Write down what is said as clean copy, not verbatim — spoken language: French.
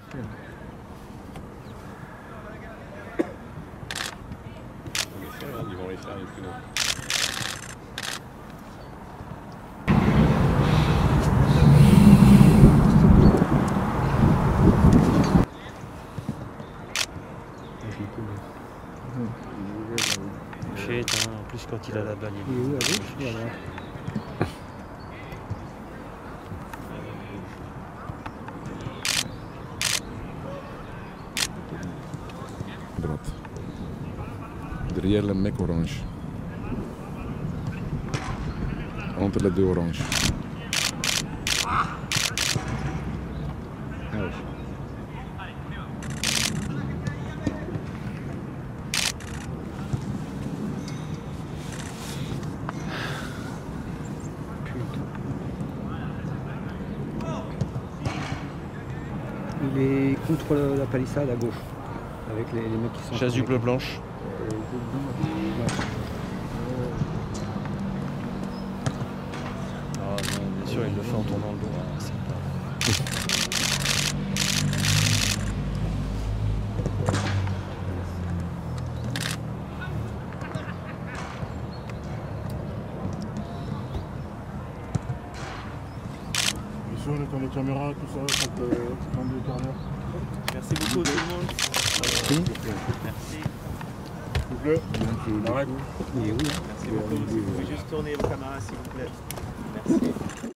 Ils vont les faire les plus gros. En plus quand il a la balle, il est où à gauche ou à droite? Droite. Derrière le mec orange. Entre les deux oranges. Ah oui. Il est contre la palissade à gauche, avec les mecs qui sont... Chasse du bleu-blanche. Ah non, bien sûr, il le fait en tournant le dos. Ah, c'est pas... On est dans les caméras, tout ça, quand le corner. Merci beaucoup tout le monde. Merci. Merci. S'il vous plaît. Il est où? Merci beaucoup. Vous pouvez juste tourner vos caméras s'il vous plaît. Merci.